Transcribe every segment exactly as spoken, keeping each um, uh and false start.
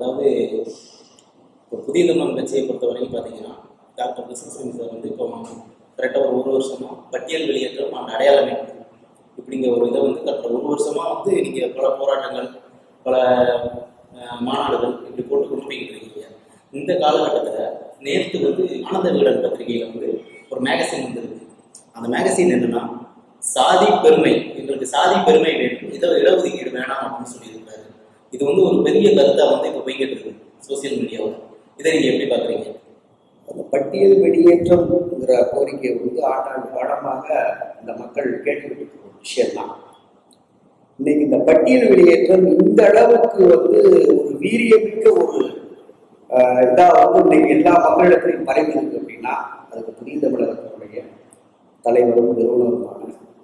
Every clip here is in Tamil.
அதாவது இப்போ புதிய தமிழ் கட்சியை பொறுத்த வரைக்கும் பார்த்தீங்கன்னா டாக்டர் கிருஷ்ணசாமி சார் வந்து இப்போ கரெக்டாக ஒரு ஒரு வருஷமாக பட்டியல் வெளியேற்றம் அந்த அடையாளமே இப்படிங்கிற ஒரு இதை வந்து கரெக்டாக ஒரு வருஷமாக வந்து நீங்கள் பல போராட்டங்கள் பல மாநாடுகள் இப்படி போட்டு கொண்டு போய்கிட்டு இருக்கீங்க. இந்த காலகட்டத்தில் நேற்று வந்து ஆனந்த விகடன் பத்திரிகையில் வந்து ஒரு மேகசின் வந்துருக்கு. அந்த மேகசின் என்னன்னா சாதி பெருமை, எங்களுக்கு சாதி பெருமை வேண்டும், இதை இடஒதுக்கீடு வேணாம் அப்படின்னு சொல்லியிருக்காரு. இது வந்து ஒரு பெரிய கருத்தாக வந்து இப்போ போய்கிட்டு இருக்கு சோசியல் மீடியாவில். இதை நீங்கள் எப்படி பார்க்குறீங்க? அந்த பட்டியல் வெளியேற்றம்ங்கிற கோரிக்கை வந்து ஆண்டாண்டு காலமாக இந்த மக்கள் கேட்டுக்கிட்டு இருக்கிற ஒரு விஷயம்தான். இன்னைக்கு இந்த பட்டியல் வெளியேற்றம் இந்த அளவுக்கு வந்து ஒரு வீரியமிக்க ஒரு இதாக வந்து இன்னைக்கு எல்லா மக்களிடத்திலையும் பரவிருக்கு அப்படின்னா அதுக்கு புதிய தமிழகத்தினுடைய தலைவரும் நிறுவனருமான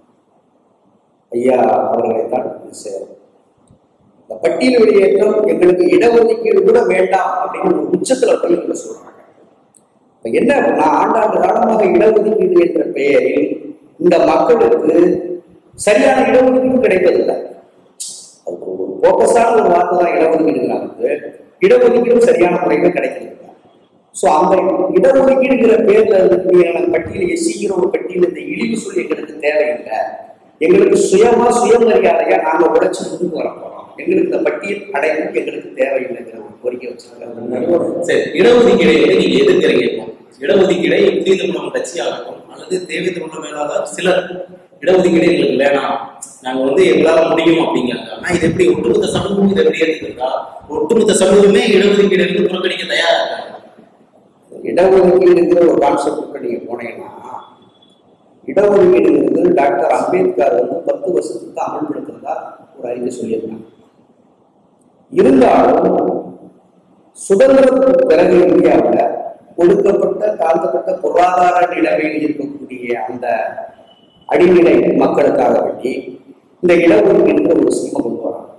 ஐயா அவர்களை தான் சேரும். இந்த பட்டியல் வெளியேற்றம் எங்களுக்கு இடஒதுக்கீடு கூட வேண்டாம் அப்படின்னு ஒரு உச்சத்துல போய் இவங்க சொல்றாங்க. இப்ப என்ன அப்படின்னா ஆண்டாண்டு காலமாக இடஒதுக்கீடு என்ற பெயரில் இந்த மக்களுக்கு சரியான இடஒதுக்கீடு கிடைப்பதில்லை. அதுக்கு ஒரு போக்கஸான ஒரு வார்த்தை தான் இடஒதுக்கீடுங்கிறாங்க. இடஒதுக்கீடும் சரியான முறையில் கிடைக்கிறது. ஸோ அந்த இடஒதுக்கீடுங்கிற பேர்ல இருக்கக்கூடிய பட்டியல் எசிக்கிற ஒரு பட்டியல் இந்த இழிவு சொல்லி எங்களுக்கு தேவையில்லை. எங்களுக்கு சுயமா சுயமரியாதையா நாங்க உழைச்சு முன்னுக்கு வர போறோம். எங்களுக்கு இந்த பட்டியல் அடையணும் எங்களுக்கு தேவையில்லைங்கிற ஒரு கோரிக்கை வச்சிருக்காங்க. சரி, இடஒதுக்கீடை வந்து நீங்க எதிர்க்கிறீங்க. இடஒதுக்கீடை புதிய தமிழ் கட்சி ஆகட்டும் அல்லது தேவை தமிழ் மேலாக சிலர் இடஒதுக்கீடு எங்களுக்கு வேணாம், நாங்க வந்து எங்களால முடியும் அப்படிங்கிறாங்க. ஆனா இது எப்படி ஒட்டுமொத்த சமூகம் இதை எப்படி ஏற்றுக்கிறதா? ஒட்டுமொத்த சமூகமே இடஒதுக்கீடு வந்து புறக்கணிக்க தயாரா இருக்காங்க. இடஒதுக்கீடுங்கிற ஒரு கான்செப்ட் நீங்க போனீங்கன்னா இடஒதுக்கீடுங்கிறது டாக்டர் அம்பேத்கர் வந்து பத்து வருஷத்துக்கு அமல்படுத்துறதா ஒரு அறிக்கை சொல்லியிருந்தாங்க. இருந்தாலும் சுதந்திரத்துக்கு பிறகு இந்தியாவில் ஒடுக்கப்பட்ட தாழ்த்தப்பட்ட பொருளாதார நிலைமையில் இருக்கக்கூடிய அந்த அடிநிலை மக்களுக்காக வேண்டி இந்த இடஒதுக்கீடுங்கிற ஒரு ஸ்கீமை கொண்டு வராங்க.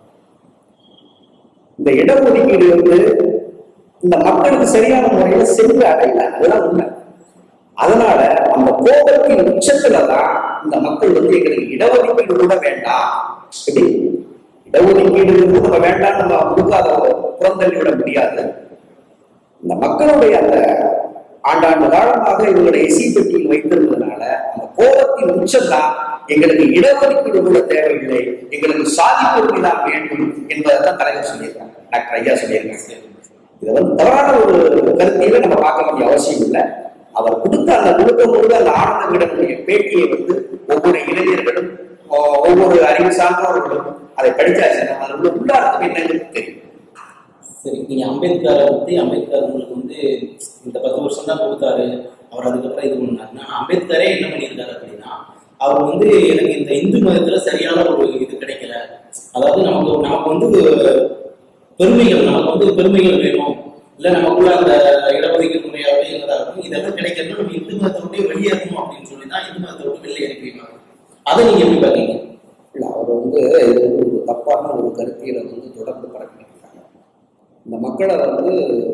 இந்த இடஒதுக்கீடு வந்து இந்த மக்களுக்கு சரியான முறையில சென்று அடையல, அதுதான் உண்மை. அதனால அந்த கோபத்தின் உச்சத்துலதான் இந்த மக்கள் வந்து எங்களுக்கு இடஒதுக்கீடு கூட வேண்டாம், எப்படி இடஒதுக்கீடு நம்ம வேண்டாம் நம்ம முழுக்காத புறந்தள்ளி விட முடியாது. இந்த மக்களுடைய அந்த ஆண்டாண்டு காலமாக இவங்களுடைய எசி பெட்டியில் வைத்திருந்ததுனால அந்த கோபத்தின் உச்சம் தான் எங்களுக்கு இடஒதுக்கீடு கூட தேவையில்லை, எங்களுக்கு சாதி பெருமை தான் வேண்டும் என்பதைதான் தலைவர் சொல்லியிருக்காங்க, டாக்டர் ஐயா சொல்லியிருக்காங்க. இதை வந்து தவறான ஒரு கருத்தையில நம்ம பார்க்க வேண்டிய அவசியம் இல்லை. அவர் கொடுத்த அந்த முழுக்க முழுக்க அந்த ஆனந்த விகடனுடைய பேட்டியை வந்து ஒவ்வொரு இளைஞர்களும் ஒவ்வொரு அறிவு சார்ந்தவர்களும் அதை படிச்சாச்சு, அதனுடைய உள்ளார்த்தம் என்னன்னு தெரியும். சரி, நீங்க அம்பேத்கரை பத்தி அம்பேத்கர் உங்களுக்கு வந்து இந்த பத்து வருஷம் தான் கொடுத்தாரு, அவர் அதுக்கப்புறம் இது பண்ணாருன்னா அம்பேத்கரே என்ன பண்ணியிருக்காரு அப்படின்னா அவர் வந்து எனக்கு இந்த இந்து மதத்துல சரியான ஒரு இது கிடைக்கல, அதாவது நமக்கு நமக்கு வந்து பெருமைகள் நமக்கு வந்து பெருமைகள் வேணும், இல்லை நமக்குள்ள அந்த இடஒதுக்கீடு முறையாக இருந்ததாகவும் இதெல்லாம் கிடைக்கணும், நம்ம இந்து மதத்தை விட்டு வெளியேறணும் அப்படின்னு சொல்லி தான் இந்து மதத்தை விட்டு வெளியே இறக்கிருக்காங்க. அதை நீங்க எப்படி பாத்தீங்க? இல்லை, அவர் வந்து இது வந்து ஒரு தப்பான ஒரு கருத்தியலை வந்து தொடர்ந்து பரப்பிட்டு இருக்காங்க. இந்த மக்களை வந்து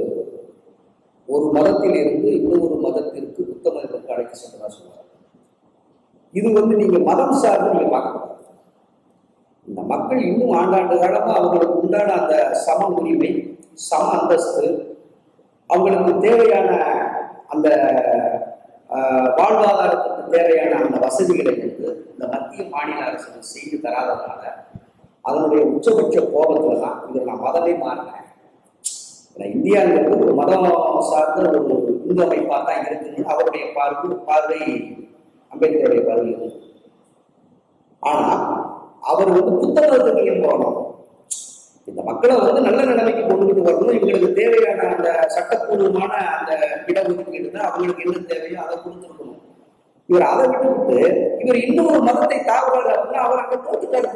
ஒரு மதத்தில் இருந்து இன்னொரு மதத்திற்கு புத்த மதத்திற்கு அழைத்து சென்றதா சொல்றாங்க. இது வந்து நீங்க மதம் சார்ந்து நீங்க பார்க்கக்கூடாது. இந்த மக்கள் இன்னும் ஆண்டாண்டு காலமா அவங்களுக்கு உண்டான அந்த சம உரிமை, சம அந்தஸ்து, அவங்களுக்கு தேவையான அந்த வாழ்வாதாரத்துக்கு தேவையான அந்த வசதிகளை வந்து இந்த மத்திய மாநில அரசு செய்து தராதனால அதனுடைய உச்சபட்ச கோபத்துல தான் இதில் நான் மதமே மாறினேன். இந்தியாங்கிறது ஒரு மதம் சார்ந்த ஒரு இந்து அமைப்பாக தான் இருக்குன்னு அவருடைய பார்வை பார்வை அம்பேத்கருடைய பார்வை இருக்கு. ஆனா அவர் வந்து புத்தகத்துக்கு ஏன் போகணும், இந்த மக்களை வந்து நல்ல நிலைமைக்கு கொண்டுகிட்டு வரணும், இவங்களுக்கு தேவையான அந்த சட்டப்பூர்வமான அந்த இடஒதுக்கீடு தான் அவங்களுக்கு என்ன தேவையோ அதை கொடுத்துருக்கணும். இவர் அதை விட்டு விட்டு இவர் இன்னொரு மதத்தை தாக்குறாரு அப்படின்னா அவர் அங்க தோத்துட்டாரு,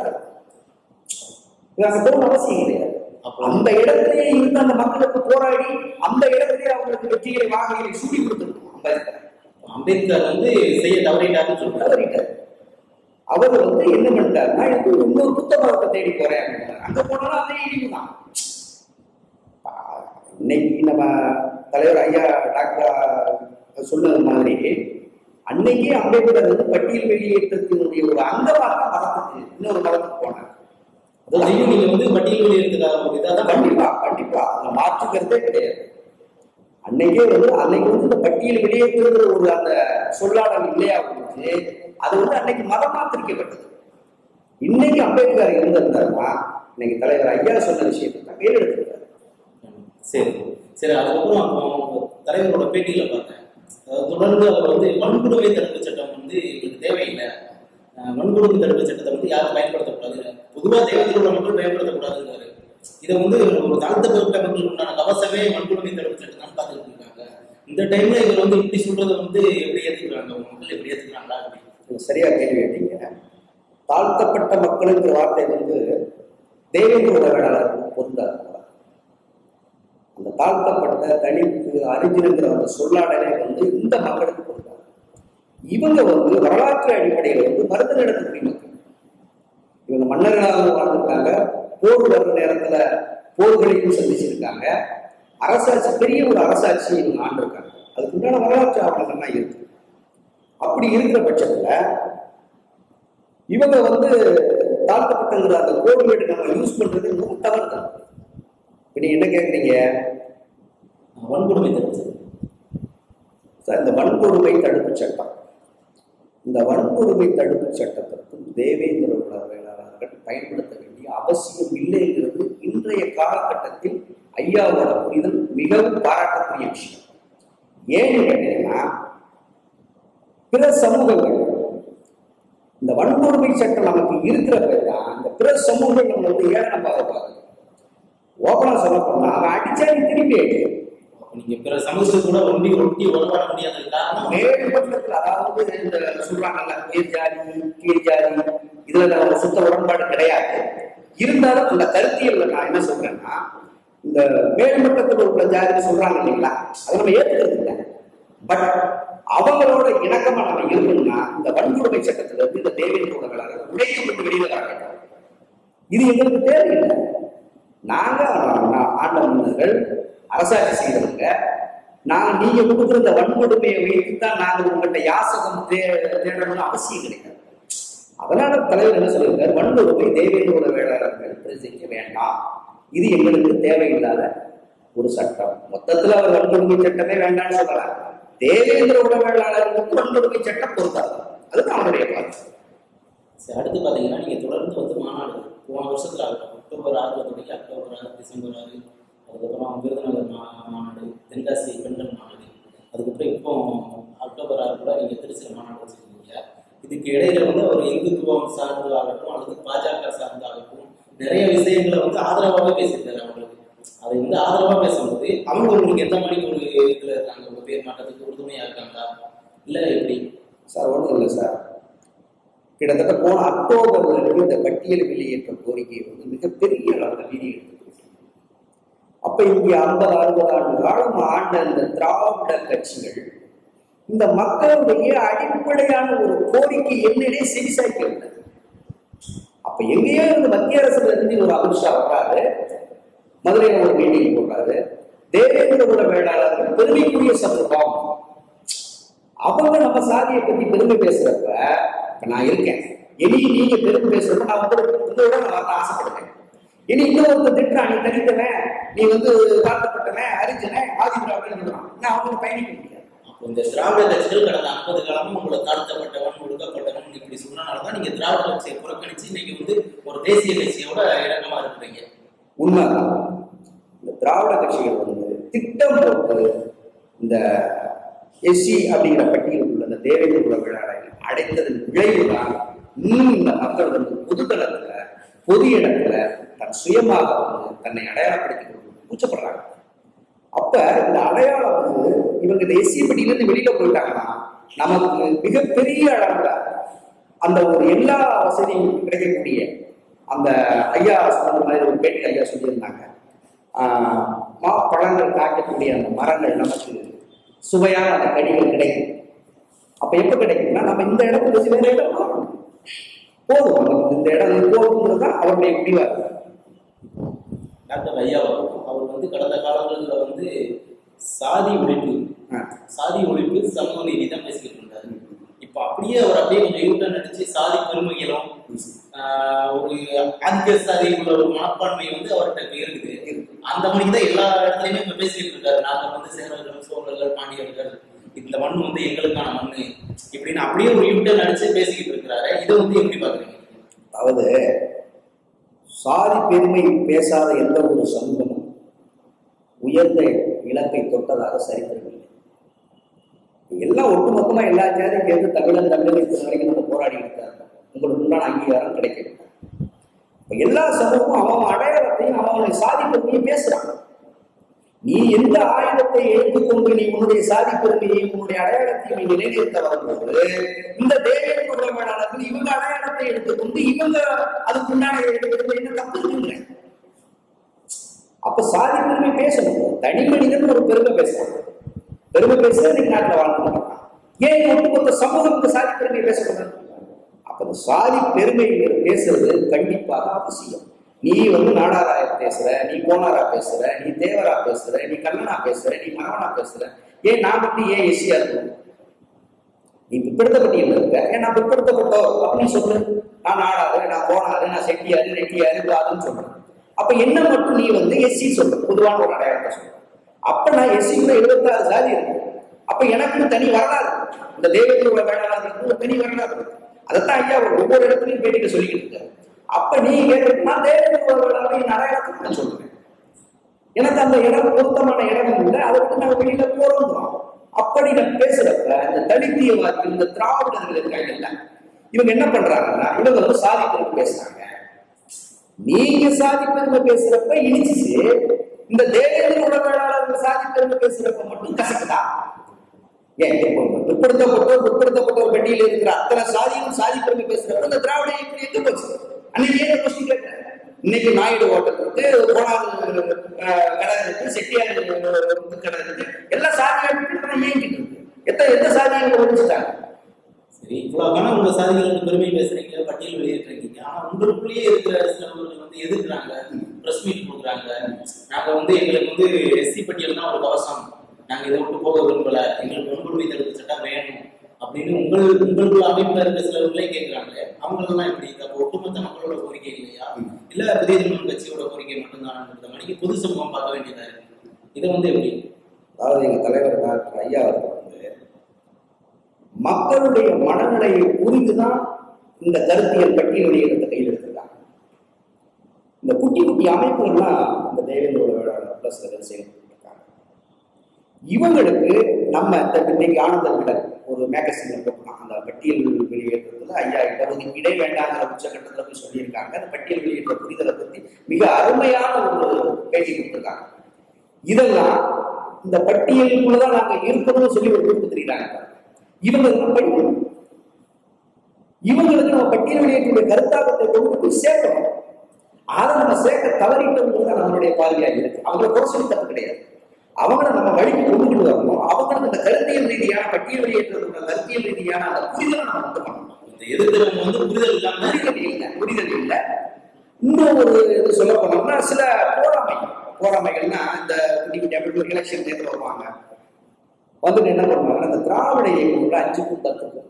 இவர் அங்க போகணும் அவசியம் கிடையாது. அந்த இடத்திலேயே இருந்து அந்த மக்களுக்கு போராடி அந்த இடத்திலேயே அவங்களுக்கு வெற்றியை வாகையை சூடி கொடுத்துருக்கணும். அம்பேத்கர் அம்பேத்கர் வந்து செய்ய தவறிட்டாருன்னு சொல்லி தவறிட்டார். அவர் வந்து என்ன பண்ணிட்டாருன்னா இன்னொரு புத்த மதத்தை தேடி போறேன் அப்படின்னாரு. அங்க போனாலும் அதே இழிவு தான். இன்னைக்கு நம்ம தலைவர் ஐயா டாக்டர் சொன்னது மாதிரி அன்னைக்கே அம்பேத்கர் வந்து பட்டியல் வெளியேற்றத்தினுடைய ஒரு அங்கமாக மதத்துக்கு இன்னொரு மதத்துக்கு போனார். அதையும் நீங்க வந்து பட்டியல் வெளியிடுறதுக்காக ஒரு இதான் கண்டிப்பா கண்டிப்பா அதை மாற்றுக்கிறதே கிடையாது. அன்னைக்கே வந்து அன்னைக்கு வந்து இந்த பட்டியல் வெளியேற்றுங்கிற ஒரு அந்த சொல்லாடல் இல்லையா வந்து அது வந்து அன்னைக்கு மதமாத்திரிக்கப்பட்டது. இன்னைக்கு அம்பேத்கர் இருந்திருந்தாருன்னா இன்னைக்கு தலைவர் ஐயா சொன்ன விஷயத்தை தான் கையில் எடுத்திருக்காரு. சரி சரி அதுக்கப்புறம் அப்போ தலைவரோட பேட்டியில பார்த்தேன், தொடர்ந்து அவர் வந்து வன்கொடுமை தடுப்பு சட்டம் வந்து எங்களுக்கு தேவையில்லை, வன்கொடுமை தடுப்பு சட்டத்தை வந்து யாரும் பயன்படுத்தக்கூடாது, பொதுவாக தேவையில் உள்ள மக்கள் பயன்படுத்தக்கூடாதுங்கிறாரு. இதை வந்து ஒரு தாழ்த்தப்பட்ட மக்களுக்கு உண்டான கவசமே வன்கொடுமை தடுப்பு சட்டம் தான் பார்த்துட்டு இருக்காங்க. இந்த டைம்ல இவர் வந்து இப்படி சொல்றதை வந்து எப்படி ஏற்றுக்கிறாங்க, மக்கள் எப்படி ஏற்றுக்கிறாங்களா? அப்படி சரியா கேள்வி கேட்டீங்க. தாழ்த்தப்பட்ட மக்களுங்கிற வார்த்தை வந்து தேவேந்திர உலகளாளருக்கு பொருந்தாது. அந்த தாழ்த்தப்பட்ட தனிப்பு அறிஞருங்கிற அந்த சொல்லாடலே வந்து இந்த மக்களுக்கு பொருந்தாது. இவங்க வந்து வரலாற்று அடிப்படையில் வந்து மருந்து நடத்தக்கூடிய மக்கள். இவங்க மன்னர்களாக வாழ்ந்துருக்காங்க, போர் வர்ற நேரத்துல போர்களையும் சந்திச்சிருக்காங்க, அரசாட்சி பெரிய ஒரு அரசாட்சி இவங்க ஆண்டிருக்காங்க. அதுக்கு உண்டான வரலாற்று ஆவணங்கள்லாம் இருக்கு. அப்படி இருக்கிற பட்சத்துல இவங்க வந்து தாழ்த்தப்பட்டங்கிற அந்த கோவிட் நம்ம யூஸ் பண்றது ரொம்ப தவறு தான். இப்ப நீங்க என்ன கேட்குறீங்க? வன்கொடுமை தடுப்பு சார், இந்த வன்கொடுமை தடுப்பு சட்டம் இந்த வன்கொடுமை தடுப்பு சட்டத்திற்கும் தேவேந்திர உலகளாளர்கள் பயன்படுத்த வேண்டிய அவசியம் இல்லைங்கிறது இன்றைய காலகட்டத்தில் ஐயாவோட புரிதல் மிகவும் பாராட்டக்கூடிய விஷயம். ஏன்னு கேட்டீங்கன்னா, பிற சமூகங்கள் இந்த வன்கொடுமை சட்டம் நமக்கு இருக்கிறப்ப தான் இந்த பிற சமூகங்கள் நம்ம வந்து ஏழனம் பார்க்க ஓபனா சொல்ல போனா அவன் அடிச்சா நீ திரும்பி ஆயிடு. நீங்க பிற சமூகத்தை கூட ஒண்டி ஒட்டி உருவாட முடியாது. மேல்பட்டத்தில் அதாவது இந்த சொல்றாங்கல்ல உயர் ஜாதி கீழ் ஜாதி இதுல ஒரு சுத்த உடன்பாடு கிடையாது. இருந்தாலும் அந்த கருத்தியல்ல நான் என்ன சொல்றேன்னா, இந்த மேல்மட்டத்தில் உள்ள ஜாதி சொல்றாங்க இல்லைங்களா, அதை நம்ம ஏற்றுக்கிறது இல்லை. பட் அவங்களோட இணக்கமா நம்ம இருக்கணும்னா இந்த வன்கொடுமை சட்டத்துல இருந்து இந்த தேவேந்திர உலகளாளர்கள் உடைக்கப்பட்டு வெளியில வராங்க. இது எங்களுக்கு தேவையில்லை. நாங்க ஆண்ட மன்னர்கள் அரசாட்சி செய்தவங்க, நாங்க நீங்க கொடுக்குற இந்த வன்கொடுமையை வைத்துத்தான் நாங்க உங்கள்கிட்ட யாசகம் தேடணும்னு அவசியம் கிடையாது. அதனால தலைவர் என்ன சொல்லியிருக்காரு, வன்கொடுமை தேவேந்திர உலகளாளர்கள் பிரச்சனைக்க வேண்டாம், இது எங்களுக்கு தேவையில்லாத ஒரு சட்டம். மொத்தத்துல அவர் வன்கொடுமை சட்டமே வேண்டாம்னு சொல்லலாம். தேவேந்திர உலகளாளர்களுக்கு வன்கொடுமை சட்டம் பொறுத்தாது. அதுதான் அவனுடைய பார்த்து. அடுத்து பாத்தீங்கன்னா, நீங்க தொடர்ந்து வந்து மாநாடு போன வருஷத்துல அக்டோபர் ஆறு தொடங்கி அக்டோபர் ஆறு டிசம்பர் ஆறு அதுக்கப்புறம் விருதுநகர் மா மாநாடு தென்காசி பெண்கள் மாநாடு, அதுக்கப்புறம் இப்போ அக்டோபர் ஆறு கூட நீங்க திருச்சி மாநாடு வச்சிருக்கீங்க. இதுக்கு இடையில வந்து அவர் இந்துத்துவம் சார்ந்து ஆகட்டும் அல்லது பாஜக சார்ந்து ஆகட்டும் நிறைய விஷயங்களை வந்து ஆதரவாகவே பேசியிருக்காரு. அவங்களுக்கு அதை வந்து ஆதரவா பேசும்போது அவங்க உங்களுக்கு எந்த மாதிரி ஒரு இதுல இருக்காங்க, உங்க பேர் மாற்றத்துக்கு உறுதுணையா இருக்காங்களா இல்ல எப்படி? சார் ஒன்றும் இல்லை சார், கிட்டத்தட்ட போன அக்டோபர்ல இருந்து இந்த பட்டியல் வெளியேற்ற கோரிக்கையை வந்து மிகப்பெரிய அளவில் வீதி எடுத்து, அப்ப இங்கே ஐம்பது அறுபது ஆண்டு காலம் ஆண்ட இந்த திராவிட கட்சிகள் இந்த மக்களுடைய அடிப்படையான ஒரு கோரிக்கை என்னன்னே செவிசாய்க்கவில்லை. அப்ப எங்கேயோ இந்த மத்திய அரசுல இருந்து ஒரு அமித்ஷா வர்றாரு, மதுரையில ஒரு மீட்டிங் போடுறாரு, தேவேந்திர குல வேளாளர்கள் பெருமைக்குரிய சமூகம், அவங்க நம்ம சாதியை பத்தி பெருமை பேசுறப்ப நான் இருக்கேன், இனி நீங்க பெருமை பேசுறப்ப நான் உங்களுக்கு இதோட நான் ஆசைப்படுறேன். இனி இன்னொருத்த திட்டம், நீ தனித்தவன், நீ வந்து தாழ்த்தப்பட்டவன், அரிஞ்சவன், ஆதிதிராவிடன் நான் அவங்களுக்கு பயணிக்க முடியாது. இந்த திராவிட கட்சிகள் கடந்த ஐம்பது காலமும் உங்களை தாழ்த்தப்பட்டவன் ஒடுக்கப்பட்டவன் இப்படி சொன்னனாலதான் நீங்க திராவிட கட்சியை புறக்கணிச்சு இன்னைக்கு வந்து ஒரு தேசிய கட்சியோட இணக்கமா இருக்கிறீங்க. உண்மைதான். இந்த திராவிட கட்சிகள் வந்து திட்டம் போட்டு இந்த எஸ்சி அப்படிங்கிற பட்டியலுக்குள்ள இந்த தேவேந்திர குல வேளாளர்கள் அடைத்ததன் விளைவுதான் இன்னும் இந்த மக்கள் வந்து பொதுத்தளத்துல பொது இடத்துல தன் சுயமாக வந்து தன்னை அடையாளப்படுத்தி கூச்சப்படுறாங்க. அப்ப இந்த அடையாளம் வந்து இவங்க இந்த எஸ்சி பட்டியலிருந்து வெளியில போயிட்டாங்கன்னா நமக்கு மிகப்பெரிய அளவுல அந்த ஒரு எல்லா வசதியும் கிடைக்கக்கூடிய அந்த ஐயா சொன்ன மாதிரி ஒரு பேட்டி ஐயா சொல்லியிருந்தாங்க, ஆஹ் மா பழங்கள் காய்க்கக்கூடிய அந்த மரங்கள் நமக்கு சுவையான அந்த கனிகள் கிடைக்கும். அப்ப எப்ப கிடைக்கும்னா நம்ம இந்த இடத்துல வச்சு வேற இடம் மாறணும், போதும் நமக்கு இந்த இடம் போதுங்கிறது தான் அவருடைய முடிவா இருக்கு. டாக்டர் ஐயா அவர் வந்து கடந்த காலங்களில் வந்து சாதி ஒழிப்பு சாதி ஒழிப்பு சமூக நீதி தான் பேசிக்கிட்டு இருந்தாரு. இப்ப அப்படியே அவர் அப்படியே கொஞ்சம் யூட்டன் அடிச்சு சாதி பெருமைகளும் ஒரு ஆதிக்க சாதி உள்ள ஒரு மனப்பான்மை வந்து அவர்கிட்ட இருக்குது. அந்த மணிக்கு தான் எல்லா இடத்துலயுமே இப்ப பேசிட்டு இருக்காரு. நாங்கள் வந்து சேரர்கள், சோழர்கள், பாண்டியர்கள், இந்த மண் வந்து எங்களுக்கான மண்ணு இப்படின்னு அப்படியே ஒரு யூட்டன் அடிச்சு பேசிக்கிட்டு இருக்கிறாரு. இதை வந்து எப்படி பாக்குறீங்க? அதாவது சாதி பெருமை பேசாத எந்த ஒரு சமூகமும் உயர்ந்த இலக்கை தொட்டதாக சரித்திரமில்லை. எல்லாம் ஒட்டுமொத்தமா எல்லா ஜாதியும் சேர்ந்து தமிழன் தமிழன் இப்ப வரைக்கும் நம்ம போராடி இருக்காங்க. உங்களுக்கு உண்டான அங்கீகாரம் கிடைக்கல. எல்லா சமூகமும் அவன் அடையாளத்தையும் அவனுடைய சாதி பெருமையும் பேசுறான். நீ எந்த ஆயுதத்தை எடுத்துக்கொண்டு நீ உன்னுடைய சாதி பெருமையையும் உன்னுடைய அடையாளத்தையும் நீ நிலைநிறுத்த வரும்போது இந்த தேவேந்திர உறவாளர்கள் இவங்க அடையாளத்தை எடுத்துக்கொண்டு இவங்க அதுக்கு உண்டான என்ன தப்பு இருக்குங்க? அப்ப சாதி பெருமை பேசணும். தனி மனிதன் ஒரு பெருமை பேசணும். பெருமை பேசுறது இன்னைக்கு நாட்டில் வாழ்ந்து ஏன் ஒட்டுமொத்த சமூகத்துக்கு சாதி பெருமை பேசக்கூடாது? அப்ப இந்த சாதி பெருமை பேசுறது கண்டிப்பாக அவசியம். நீ வந்து நாடாராய பேசுற, நீ கோனாரா பேசுற, நீ தேவரா பேசுற, நீ கண்ணனா பேசுற, நீ மரவனா பேசுற. ஏன் நான் வந்து ஏன் எஸ்சியா இருக்கணும்? நீ பிற்படுத்தப்பட்டியல் இருக்க, ஏன் நான் பிற்படுத்தப்பட்டோம் அப்படின்னு சொல்லு. நான் நாடாரு, நான் கோனாரு, நான் செட்டியாரு, ரெட்டியாரு, அதுன்னு சொல்றேன். அப்ப என்ன மட்டும் நீ வந்து எஸ்சி சொல்லு, பொதுவான ஒரு அடையாளத்தை சொல்லு. அப்ப நான் எஸ்சிக்குள்ள எழுபத்தி ஆறு சாதி இருக்கு. அப்ப எனக்குன்னு தனி வரலாறு, இந்த தேவேந்திர வேளாளர்களுக்கு ஒரு தனி வரலாறு இருக்கு. அதைத்தான் ஐயா ஒவ்வொரு இடத்துலையும் பேட்டிட்டு சொல்லிக்கிட்டு இருக்காரு. அப்ப நீ கேட்டு நான் தேவேந்திர வேளாளர்களின் அடையாளத்துக்கு நான் சொல்றேன். எனக்கு அந்த இடம் பொருத்தமான இடம் இல்லை, அதுக்கு நாங்கள் வெளியில போறோம். அப்படி நான் பேசுறப்ப இந்த தலித்தியவாதிகள், இந்த திராவிடர்கள் இருக்காங்க இல்ல, இவங்க என்ன பண்றாங்கன்னா இவங்க வந்து சாதி பெருமை பேசுறாங்க. நீங்க சாதி பெருமை பேசுறப்ப இனிச்சு இந்த தேவேந்திர உடவேளாளர்கள் சாதி பெருமை பேசுறப்ப மட்டும் கசக்குதா? ஏன் பிற்படுத்தப்பட்டோர் பிற்படுத்தப்பட்டோர் பட்டியலில் இருக்கிற அத்தனை சாதியும் சாதி பெருமை பேசுறப்ப இந்த திராவிட இயக்கம் எங்க போச்சு? அன்னைக்கு ஏன் கொஸ்டின் கேட்டேன். இன்னைக்கு நாயுடு ஹோட்டல் இருக்கு, கோனார் கடை இருக்கு, செட்டியார் கடை இருக்கு, எல்லா சாதியும் இயங்கிட்டு இருக்கு. எத்தனை எந்த சாதியை ஒழிச்சுட்டாங்க? சரி, இவ்வளவு காலம் உங்க சாதிகளுக்கு பெருமை பேசுறீங்க, பட்டியல் வெளியேற்றீங்க. ஆனா உங்களுக்குள்ளேயே இருக்கிற சிலவர்கள் வந்து எதிர்க்கிறாங்க, பிரஸ் மீட் கொடுக்குறாங்க. நாங்க வந்து எங்களுக்கு வந்து எஸ்சி பட்டியல் தான் ஒரு கவசம், நாங்க இதை விட்டு போக விரும்பல, எங்களுக்கு வன்கொடுமை தடுப்பு சட்டம் வேணும் அப்படின்னு உங்கள் உங்களுக்கு அமைப்புல இருக்க சிலவர்களே கேட்கிறாங்க. அவங்களெல்லாம் எப்படி? அப்போ ஒட்டுமொத்த மக்களோட கோரிக்கை இல்லையா, இல்ல புதிய தமிழ் கட்சியோட கோரிக்கை மட்டும்தான் மணிக்கு பொது சமூகம் பார்க்க வேண்டியதா இருக்கு? இதை வந்து எப்படி? அதாவது எங்க தலைவர் டாக்டர் ஐயா அவர்கள் வந்து மக்களுடைய மனநிலையை புரிந்துதான் இந்த கருத்தியல் பட்டியல் வெளியிடத்தை கையில் எடுத்திருக்காங்க. இந்த குட்டி குட்டி அமைப்புகள்லாம் இந்த தேவேந்திர வேளாளர் பிளஸ் செயல்பட்டு இருக்காங்க. இவங்களுக்கு நம்ம இன்னைக்கு ஆனந்த விடல் ஒரு மேகசின்ல போட்டுருக்காங்க. அந்த பட்டியல் வெளியேற்றத்துல ஐயா இடஒதுக்கீடு இடை வேண்டாங்கிற உச்சகட்டத்தில் போய் சொல்லியிருக்காங்க. அந்த பட்டியல் வெளியேற்ற புரிதலை பற்றி மிக அருமையான ஒரு பேட்டி கொடுத்துருக்காங்க. இதெல்லாம் இந்த பட்டியலுக்குள்ளதான் நாங்க இருக்கணும்னு சொல்லி ஒரு குறிப்பு தெரியுறாங்க. இவங்க படிக்கணும். இவங்களுக்கு நம்ம பட்டியல் வெளியேற்ற கருத்தாக்கத்தை கொண்டு போய் சேர்க்கணும். அதை நம்ம சேர்க்க தவறிட்டோம்னு நம்மளுடைய பார்வையாக இருக்கு. அவங்களை குறை சொல்லி தப்பு கிடையாது. அவங்களை நம்ம வழிக்கு கொண்டு வரணும். அவங்களுக்கு இந்த கருத்தியல் ரீதியான பட்டியல் வெளியேற்றத்தோட கருத்தியல் ரீதியான அந்த புரிதலை நம்ம உண்டு பண்ணணும். இந்த எதிர்க்கிறவங்க வந்து புரிதல் இல்லாம புரிதல் இல்லை புரிதல் இல்லை இன்னும் ஒரு இது சொல்ல போனோம்னா சில போராமை போராமைகள்னா இந்த குட்டி குட்டி அப்படி எலெக்ஷன் நேரத்தில் வருவாங்க. வந்துட்டு என்ன பண்ணுவாங்க, அந்த திராவிட இயக்கங்களோட அஞ்சு கூட்டத்துக்கு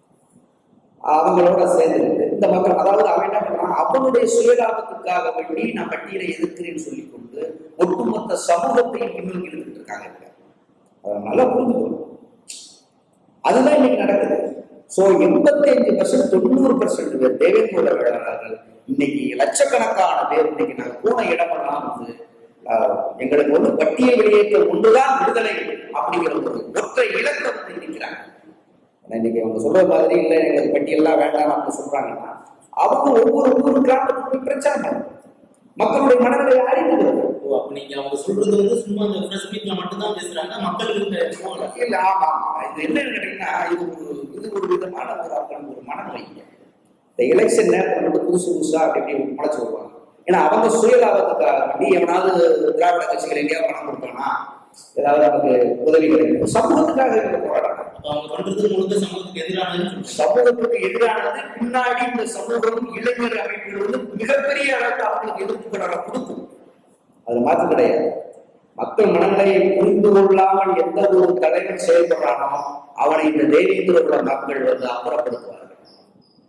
அவங்களோட சேர்ந்து இந்த மக்கள், அதாவது அவன் என்ன பண்றான், அவனுடைய சுயலாபத்துக்காக வேண்டி நான் பட்டியலை எதிர்க்கிறேன்னு சொல்லி கொண்டு ஒட்டுமொத்த சமூகத்தையும் பின்னோக்கி எடுத்துட்டு இருக்காங்க. அதை நல்லா புரிஞ்சுக்கணும். அதுதான் இன்னைக்கு நடக்குது. சோ எண்பத்தி அஞ்சு பர்சன்ட் தொண்ணூறு பர்சன்ட் பேர் தேவேந்திர வேளாளர்கள் இன்னைக்கு லட்சக்கணக்கான பேர் இன்னைக்கு நாங்க போன இடமெல்லாம் வந்து எங்களுக்கு வந்து பட்டியல் வெளியேற்ற ஒன்றுதான் விடுதலை அப்படிங்கிற ஒரு ஒற்றை இலக்கை வந்து இருக்கிறாங்க. இன்னைக்கு அவங்க சொல்ற மாதிரி இல்லை எங்களுக்கு பட்டியல்லாம் வேண்டாம் அப்படின்னு சொல்றாங்கன்னா அவங்க ஒவ்வொரு ஒவ்வொரு கிராமத்துக்கு பிரச்சாரம் மக்களுடைய மனநிலையை அறிந்துகிறது. அப்ப நீங்க அவங்க சொல்றது வந்து சும்மா இந்த பிரஸ் மீட்ல மட்டும்தான் பேசுறாங்க, மக்களுக்கு இல்ல. ஆமா, இது என்னன்னு கேட்டீங்கன்னா இது ஒரு இது ஒரு விதமான ஒரு அவங்களுக்கு ஒரு மனநிலை. இந்த எலெக்ஷன் நேரத்தில் மட்டும் புதுசு புதுசா அப்படி இப்படி முளைச்சு வருவாங்க. ஏன்னா அவங்க சுயலாபத்துக்காக வேண்டி எவனாவது திராவிட கட்சிகள் எங்கேயாவது பணம் கொடுத்தானா ஏதாவது நமக்கு உதவி கிடைக்கும், சமூகத்துக்காக போராடுறாங்க. அவங்க பண்றது முழுக்க சமூகத்துக்கு எதிரானது. சமூகத்துக்கு எதிரானது பின்னாடி இந்த சமூகம் இளைஞர் அமைப்புகள் வந்து மிகப்பெரிய அளவுக்கு அவங்களுக்கு எதிர்ப்புகளை கொடுக்கும். அது மாற்றம் கிடையாது. மக்கள் மனநிலையை புரிந்து கொள்ளாமல் எந்த ஒரு தலைவர் செயல்படுறானோ அவனை இந்த தேவேந்திர மக்கள் வந்து அப்புறப்படுத்துவார்கள்.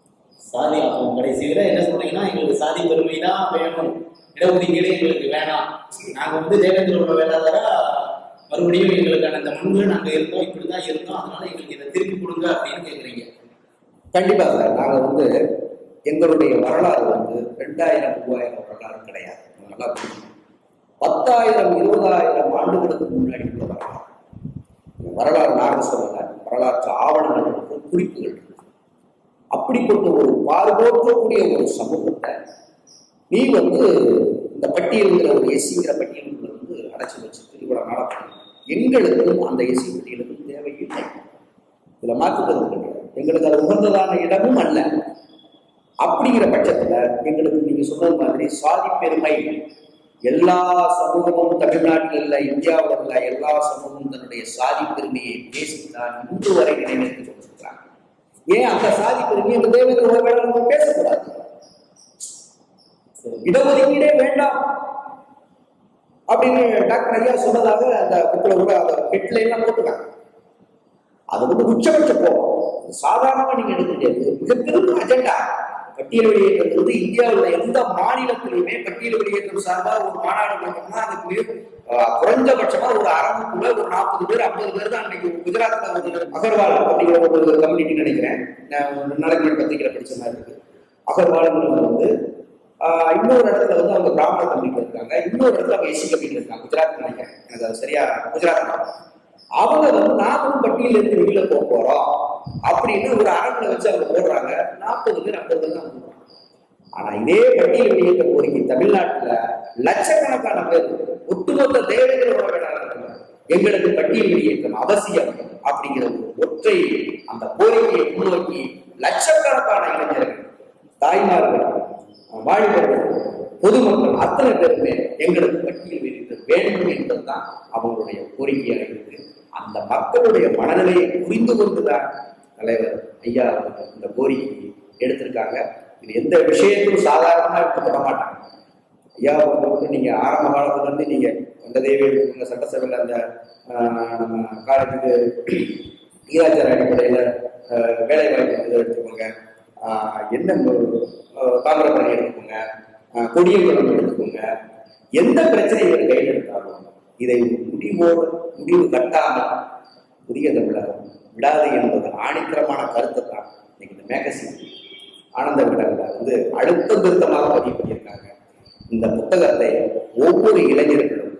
சாதி அப்போ கடைசி வரை என்ன சொல்றீங்கன்னா எங்களுக்கு சாதி பெருமை தான் வேணும், இடஒதுக்கீடு எங்களுக்கு வேணாம், நாங்க வந்து தேவேந்திரோட வேளாதாரா மறுபடியும் எங்களுக்கான இந்த மண்ணுல நாங்க இருந்தோம், இப்படிதான் இருந்தோம், அதனால எங்களுக்கு இதை திருப்பி கொடுங்க அப்படின்னு கேட்குறீங்க. கண்டிப்பா சார். நாங்க வந்து எங்களுடைய வரலாறு வந்து ரெண்டாயிரம் மூவாயிரம் வரலாறு கிடையாது. நல்லா பத்தாயிரம் இருபதாயிரம் ஆண்டுகளுக்கு முன்னாடி உள்ள வரலாறு. வரலாறு நாங்க சொல்லல, வரலாற்று ஆவணங்கள் குறிப்புகள் இருக்கு. அப்படிப்பட்ட ஒரு பார்வோற்றக்கூடிய ஒரு சமூகத்தை நீ வந்து இந்த பட்டியலுங்கிற ஒரு எஸ்சிங்கிற பட்டியலுக்குள்ள வந்து அடைச்சி வச்சுட்டு இவ்வளவு நாளா பண்ணணும். எங்களுக்கும் அந்த எஸ்சி பட்டியலுக்கும் தேவையில்லை, இதுல மாற்றுக்கிறது கிடையாது. எங்களுக்கு அது உகந்ததான இடமும் அல்ல. அப்படிங்கிற பட்சத்துல எங்களுக்கு நீங்க சொன்னது மாதிரி சாதி பெருமை எல்லா சமூகமும் தமிழ்நாட்டில் இல்ல, இந்தியாவில் இல்ல, எல்லா சமூகமும் தன்னுடைய சாதி பெருமையை பேசித்தான் இன்று வரை நினைவேற்றிக் கொண்டிருக்கிறாங்க. ஏன் அந்த சாதி பெருமையை இந்த தேவேந்திர வேளாண் பேசக்கூடாது? இடஒதுக்கீடே வேண்டாம் அப்படின்னு டாக்டர் ஐயா சொன்னதாக அந்த புக்கில் கூட அந்த ஹெட்லைன்லாம் போட்டுருக்காங்க. அது வந்து உச்சபட்ச போகும். சாதாரணமா நீங்க எடுக்க முடியாது. மிகப்பெரும் அஜெண்டா பட்டியல் வெளியேற்றம் வந்து இந்தியாவில் எந்த மாநிலத்திலையுமே பட்டியல் வெளியேற்றம் சார்பாக ஒரு மாநாடு பண்ணோம்னா அதுக்கு குறைஞ்சபட்சமா ஒரு அரங்குக்குள்ள ஒரு நாற்பது பேர் ஐம்பது பேர் தான் இன்னைக்கு குஜராத்ல ஒரு அகர்வால் அப்படிங்கிற ஒரு கம்யூனிட்டி நினைக்கிறேன், ரெண்டு நாளைக்கு முன்னாடி பத்திரிக்கை படிச்ச மாதிரி இருக்கு. அகர்வாலுங்கிறவங்க வந்து ஆஹ் இன்னொரு இடத்துல வந்து அவங்க பிராமண கம்யூனிட்டி இருக்காங்க, இன்னொரு இடத்துல அவங்க எஸ்சி கம்யூனிட்டி இருக்காங்க. குஜராத் நினைக்கிறேன், எனக்கு அது சரியா குஜராத். அவங்க வந்து நாமும் பட்டியல இருந்து வெளியில போக போறோம் அப்படின்னு ஒரு அரங்குல வச்சு அவங்க போடுறாங்க. நாற்பது பேர் ஐம்பது பேர் தான் போடுறாங்க. ஆனா இதே பட்டியல் வெளியேற்ற கோரிக்கை தமிழ்நாட்டுல லட்சக்கணக்கான பேர் ஒட்டுமொத்த தேவேந்திர வேளாளர்கள் எங்களுக்கு பட்டியல் வெளியேற்றம் அவசியம் அப்படிங்கிற ஒரு ஒற்றை அந்த கோரிக்கையை முன்னோக்கி லட்சக்கணக்கான இளைஞர்கள், தாய்மார்கள், வாலிபர்கள், பொதுமக்கள் அத்தனை பேருமே எங்களுக்கு பட்டியல் வெளியேற்றம் வேண்டும் என்பதுதான் அவங்களுடைய கோரிக்கையாக இருக்கு. அந்த மக்களுடைய மனநிலையை புரிந்து கொண்டுதான் தலைவர் ஐயா இந்த கோரிக்கையை எடுத்திருக்காங்க. இது எந்த விஷயத்திலும் சாதாரணமா எடுத்துப்பட மாட்டாங்க. ஐயா வந்து நீங்க ஆரம்ப காலத்துல இருந்து நீங்க அந்த தேவையான சட்டசபையில அந்த நம்ம காலேஜுக்கு ஈராச்சார அடிப்படையில வேலை வாய்ப்பு எடுத்துக்கோங்க, என்ன தாமிரபரணி எடுத்துக்கோங்க, கொடியங்குளம் எடுத்துக்கோங்க, எந்த பிரச்சனைகளை கையில் எடுத்தாலும் இதை முடிவோடு முடிவு கட்டாமல் புதிய தமிழகம் விடாது என்பது ஆணித்தரமான கருத்தை தான் இன்னைக்கு இந்த மேகசின் ஆனந்த விடங்களை வந்து அழுத்த திருத்தமாக பதிவு பண்ணியிருக்காங்க. இந்த புத்தகத்தை ஒவ்வொரு இளைஞர்களும்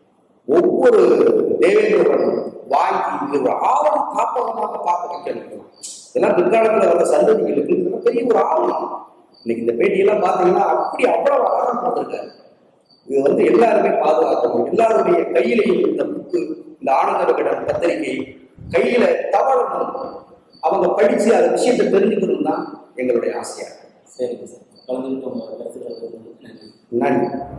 ஒவ்வொரு தேவேந்திரர்களும் வாங்கி இது ஒரு ஆவணம் காப்பகமாக பார்க்க வைக்கணும். இதெல்லாம் பிற்காலத்தில் வர சந்ததிகளுக்கு இதெல்லாம் பெரிய ஒரு ஆவணம். இன்னைக்கு இந்த பேட்டியெல்லாம் பார்த்தீங்கன்னா அப்படி அவ்வளவு ஆவணம் பார்த்துருக்காரு. இது வந்து எல்லாருமே பாதுகாக்கணும். எல்லாருடைய கையிலையும் இந்த புக்கு, இந்த ஆனந்த விகடன் பத்திரிகை கையில தவறணும், அவங்க படிச்சு அந்த விஷயத்தை தெரிஞ்சுக்கணும் தான் எங்களுடைய ஆசையா. சரிங்க சார். நன்றி.